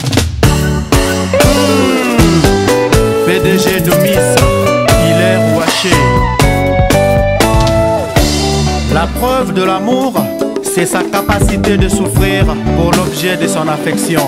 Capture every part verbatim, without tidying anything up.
P D G de Miss Hilaire Ouaché. La preuve de l'amour, c'est sa capacité de souffrir pour l'objet de son affection.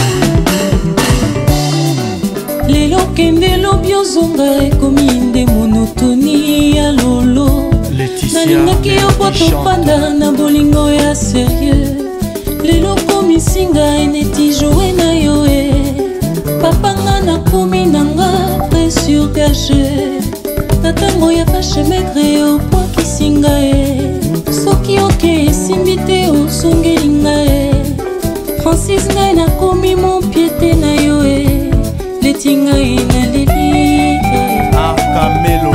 Lelo kende lobi ozonga ekomi nde monotoni ya lolo. Nalingaki yo po topanda na bolingo ya sérieux. Lelo komi singa eneti joue na yo e. Papanga nakomi nanga resurgage. Na tango ya vache maigre yo po kisinga e. Soki oke esimbi te osongeli nga e. Francis ngai nakomi mon piete na yo e. Letinga ina lili Arcamelo.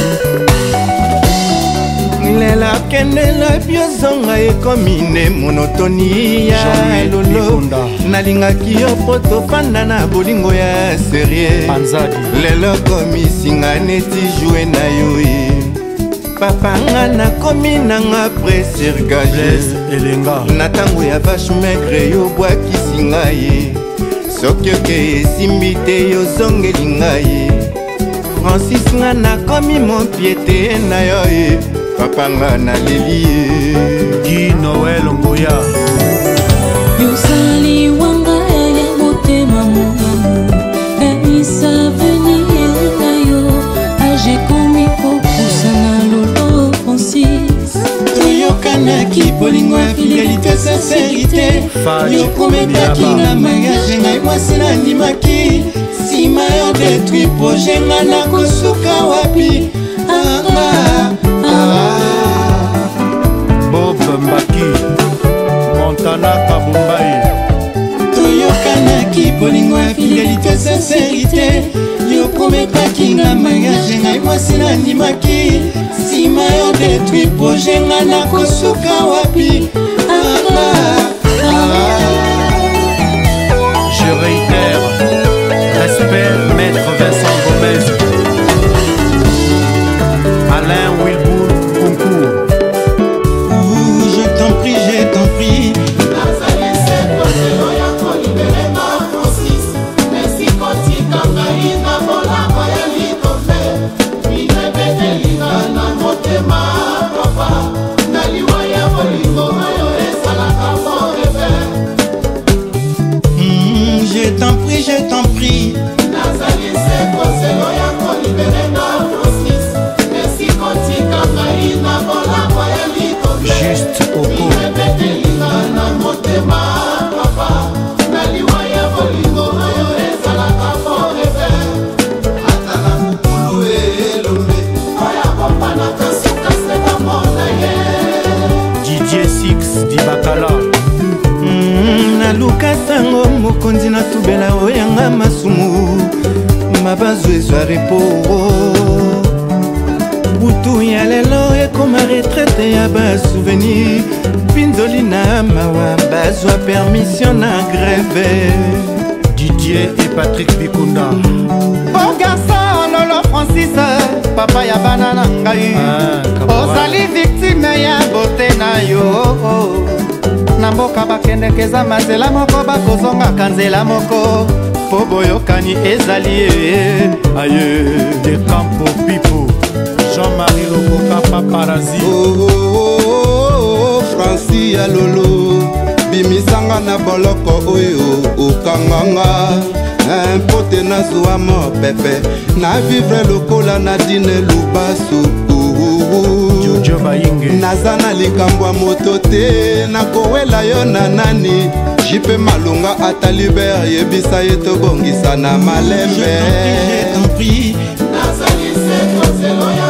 Lela kende la biozonga ekomi nde monotoni ya lolo. Nalingaki yo po tofanda na bolingo ya serie. Lelo komi singa neti joue na yo e. Papanga nakomi nanga presirgage. Na tango ya vache maigre yo bwakisi ngai. Soki oke esimbi te yozongeli ngai. Francis nga nakomi mon piete na yo e. Papa nga naleli e. Guy Noël Ngoya. Yosali wanga ya motema mongamu. Kanisa venir na yo. Age komi kopusa na lolo Francis. Toyokanaki bolingo ya fidélité sincérité. Yo prometaki na mariage ngai mwasi nandimaki. Sima yo détruit projet nga na kosuka wapi. Bob Mbaki Montana Kabumbai. Toyokanaki bolingo ya fidélité sincérité. Yo prometaki na mariage ngai mwasi nandimaki. Sima yo détruit projet nga na kosuka wapi. Je réitère, respect Maître Vincent Gomez. Alain Wilbourg Concours. Ouh, je t'en prie, je t'en prie. Je t'en prie, je t'en prie. Juste au coup. Didier Six Dibakala. Naluka sango mokonzi na tubela oyanga masumu. Mabazo ezwa repo. Butu ya lelo ekoma retraite ya ba souvenir. Pinzoli na mawa bazwa permission na grève. Didier et Patrick Bikunda. Oh garçon lolo Francis, papa ya banana ngai. Ozali victime ya bote na yo. Na mboka bakendekeza mazela moko bakozongaka nzela moko. Po boyokani ezali e. Aye de Campo Pipo. Jean-Marie Lokoka Paparazzi. Oh oh oh oh Francis ya lolo. Bimisanga na boloko oyo okanganga. Impote na zuwa mo pepe. Na vivre lokola na dine lubasu. Jojo Bayinge. Naza na likambo ya moto te. Nakowela yo na nani. Jipe malunga ata liber yebisa ye tobongisa na malembe. Je t'en prie, je t'en prie. Nazali se kozelo ya